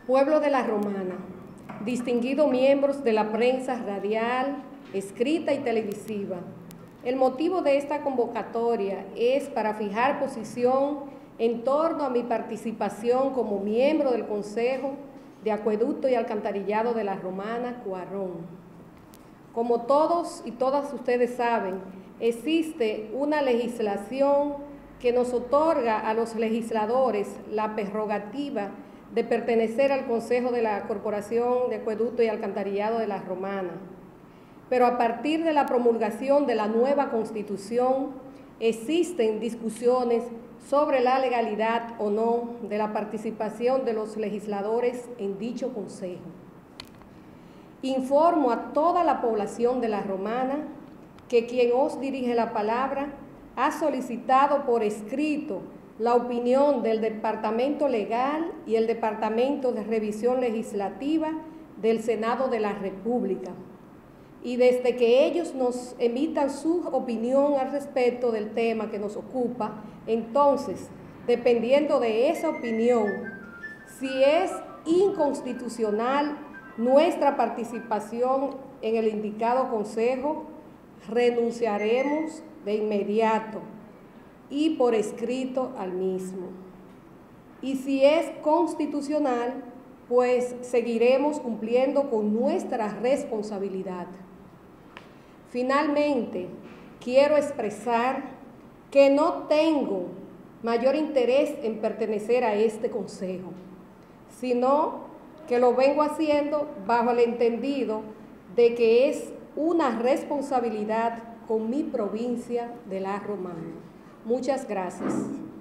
Pueblo de la Romana, distinguidos miembros de la prensa radial, escrita y televisiva, el motivo de esta convocatoria es para fijar posición en torno a mi participación como miembro del Consejo de Acueducto y Alcantarillado de la Romana, Cuarón. Como todos y todas ustedes saben, existe una legislación que nos otorga a los legisladores la prerrogativa de pertenecer al Consejo de la Corporación de Acueducto y Alcantarillado de la Romana. Pero a partir de la promulgación de la nueva Constitución, existen discusiones sobre la legalidad o no de la participación de los legisladores en dicho Consejo. Informo a toda la población de la Romana que quien os dirige la palabra ha solicitado por escrito la opinión del Departamento Legal y el Departamento de Revisión Legislativa del Senado de la República. Y desde que ellos nos emitan su opinión al respecto del tema que nos ocupa, entonces, dependiendo de esa opinión, si es inconstitucional nuestra participación en el indicado consejo, renunciaremos de inmediato y por escrito al mismo. Y si es constitucional, pues seguiremos cumpliendo con nuestra responsabilidad. Finalmente, quiero expresar que no tengo mayor interés en pertenecer a este consejo, sino que lo vengo haciendo bajo el entendido de que es una responsabilidad con mi provincia de la Romana. Muchas gracias.